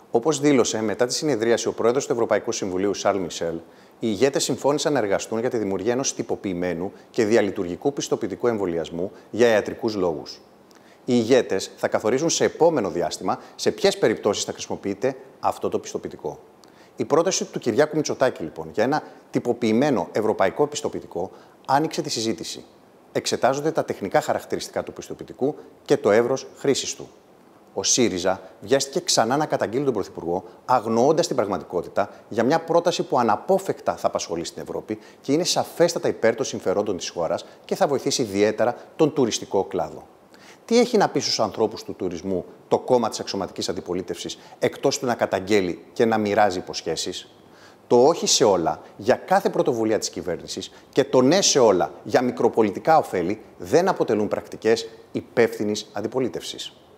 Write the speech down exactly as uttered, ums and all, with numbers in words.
Όπως δήλωσε μετά τη συνεδρίαση ο πρόεδρος του Ευρωπαϊκού Συμβουλίου, Σαρλ Μισελ, οι ηγέτες συμφώνησαν να εργαστούν για τη δημιουργία ενός τυποποιημένου και διαλειτουργικού πιστοποιητικού εμβολιασμού για ιατρικούς λόγους. Οι ηγέτες θα καθορίσουν σε επόμενο διάστημα σε ποιες περιπτώσεις θα χρησιμοποιείται αυτό το πιστοποιητικό. Η πρόταση του Κυριάκου Μητσοτάκη, λοιπόν, για ένα τυποποιημένο ευρωπαϊκό πιστοποιητικό άνοιξε τη συζήτηση. Εξετάζονται τα τεχνικά χαρακτηριστικά του πιστοποιητικού και το εύρος χρήσης του. Ο ΣΥΡΙΖΑ βιάστηκε ξανά να καταγγείλει τον Πρωθυπουργό, αγνοώντας την πραγματικότητα για μια πρόταση που αναπόφευκτα θα απασχολήσει την Ευρώπη και είναι σαφέστατα υπέρ των συμφερόντων της χώρας και θα βοηθήσει ιδιαίτερα τον τουριστικό κλάδο. Τι έχει να πει στους ανθρώπους του τουρισμού το κόμμα της αξιωματικής αντιπολίτευσης, εκτός του να καταγγέλει και να μοιράζει υποσχέσεις? Το όχι σε όλα για κάθε πρωτοβουλία της κυβέρνησης και το ναι σε όλα για μικροπολιτικά ωφέλη δεν αποτελούν πρακτικές υπεύθυνης αντιπολίτευσης.